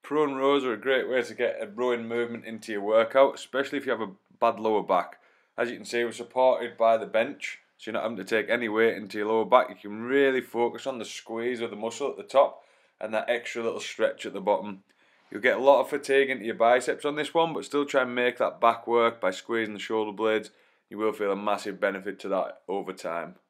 Prone rows are a great way to get a rowing movement into your workout, especially if you have a bad lower back. As you can see, we're supported by the bench, so you're not having to take any weight into your lower back. You can really focus on the squeeze of the muscle at the top and that extra little stretch at the bottom. You'll get a lot of fatigue into your biceps on this one, but still try and make that back work by squeezing the shoulder blades. You will feel a massive benefit to that over time.